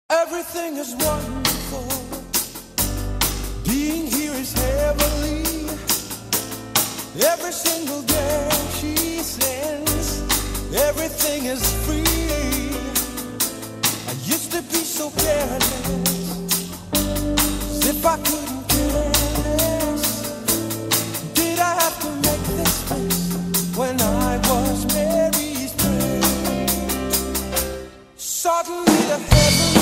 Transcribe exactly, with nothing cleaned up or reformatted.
Everything is wonderful. Being here is heavenly. Every single day she sends. Everything is free. I used to be so careless, as if I couldn't care less. Did I have to make this mess when I was Mary's friend? Suddenly the heavens